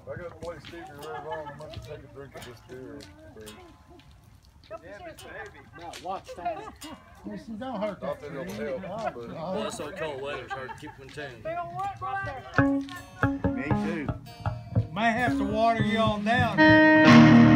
I got the way Stevie Ray Vaughan. I'm going to take a drink of this beer. Now watch that. Listen, don't hurt Not that that tree. it'll help, but Well, it's so cold weather, it's hard to keep them in tune. Me too. May have to water y'all down.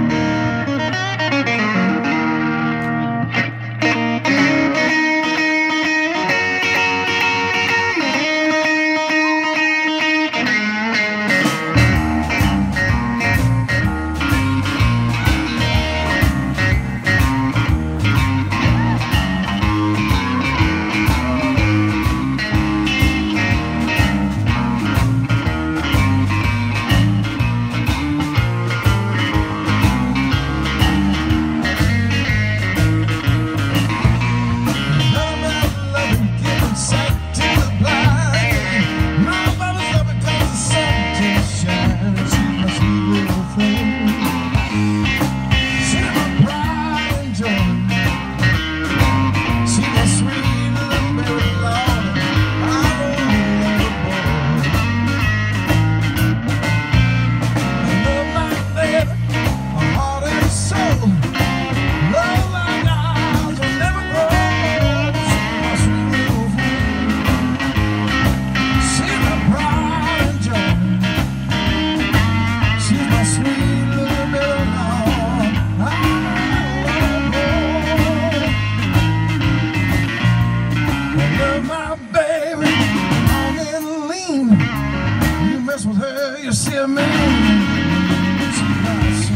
You mess with her, you see a man.